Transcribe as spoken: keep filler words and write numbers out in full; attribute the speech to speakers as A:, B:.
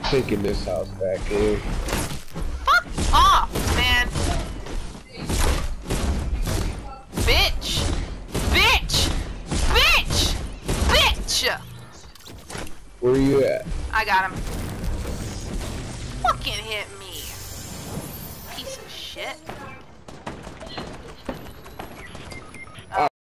A: taking this house back in.
B: Fuck off, man. Bitch. Bitch. Bitch. Bitch.
A: Where are you at?
B: I got him. Fucking hit me. Piece of shit.